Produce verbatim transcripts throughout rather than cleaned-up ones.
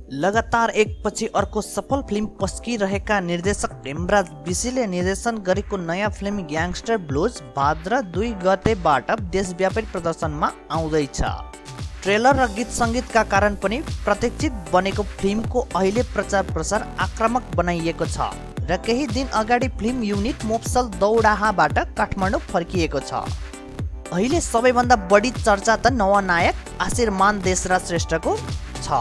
लगातार एक पछि अर्को सफल फिल्म पस्किरहेका निर्देशक हेमराज विशीले निर्देशन गरेको नयाँ फिल्म ग्याङ्स्टर ब्लुज भाद्र दुई गतेबाट देशव्यापी प्रदर्शनमा आउँदैछ। ट्रेलर र गीत सङ्गीतका कारण पनि प्रतीक्षित बनेको फिल्मको अहिले प्रचार प्रसार आक्रामक बनाइएको छ र केही दिन अगाडि फिल्म युनिट मोफसल दौडाहाबाट काठमाडौँ फर्किएको छ। अहिले सबैभन्दा बढी चर्चा त नवनायक आशिरमान देशराज श्रेष्ठको छ।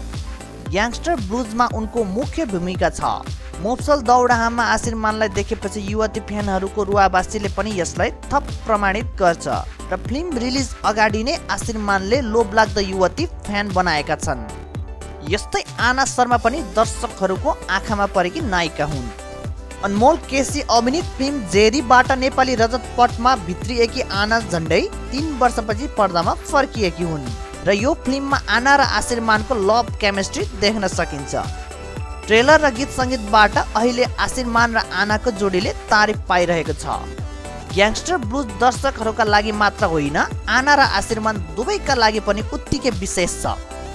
ग्याङ्स्टर ब्लुजमा उनको मुख्य भूमिका छ। मोफसल दौडाहामा आशिरमानलाई देखेपछि युवती फ्यानहरूको रुवाबासीले पनि यसलाई थप प्रमाणित गर्छ र फिल्म रिलिज अगाडि नै आशिरमानले लोभलाग्दो युवती फ्यान बनाएका छन्। यस्तै आना शर्मा पनि दर्शकहरूको आँखामा परेकी नायिका हुन्। अनमोल केसी अभिनीत फिल्म जेरीबाट नेपाली रजत पटमा भित्रिएकी आना झन्डै तीन वर्षपछि पर्दामा फर्किएकी हुन् र यो फिल्ममा आना र आशिरमानको लभ केमिस्ट्री देख्न सकिन्छ। ट्रेलर र गीत सङ्गीतबाट अहिले आशिरमान र आनाको जोडीले तारिफ पाइरहेको छ। ग्याङ्स्टर ब्लुज दर्शकहरूका लागि मात्र होइन, आना र आशिरमान दुवैका लागि पनि उत्तिकै विशेष छ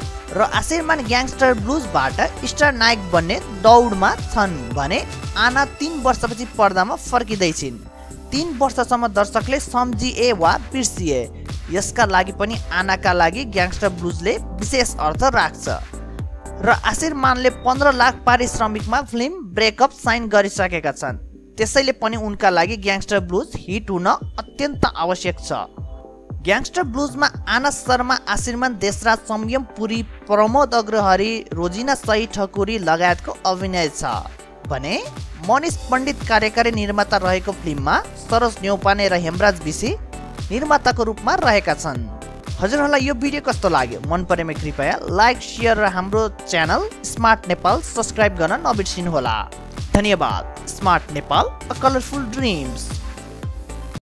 र आशिरमान ग्याङ्स्टर ब्लुजबाट स्टार नायक बन्ने दौडमा छन् भने आना तीन वर्षपछि पर्दामा फर्किँदैछिन्। तीन वर्षसम्म दर्शकले सम्झिए वा बिर्सिए, यसका लागि पनि आनाका लागि ग्याङ्स्टर ब्लुजले विशेष अर्थ राख्छ र आशिरमानले पन्ध्र लाख पारिश्रमिकमा फिल्म ब्रेकअप साइन गरिसकेका छन्। त्यसैले पनि उनका लागि ग्याङ्स्टर ब्लुज हिट हुन अत्यन्त आवश्यक छ। ग्याङ्स्टर ब्लुजमा आना शर्मा, आशिरमान देशराज, संयम पुरी, प्रमोद अग्रहरी, रोजिना सही ठकुरी लगायतको अभिनय छ भने मनिष पण्डित कार्यकारी निर्माता रहेको फिल्ममा सरोज न्यौपाने र हेमराज विशी निर्माताको रूपमा रहेका छन्। हजुरहरूलाई यो भिडियो कस्तो लाग्यो? मन परेमा कृपया लाइक, शेयर र हाम्रो च्यानल स्मार्ट नेपाल सब्सक्राइब गर्न नबिर्सिनुहोला। धन्यवाद। Smart Nepal, a colourful dreams.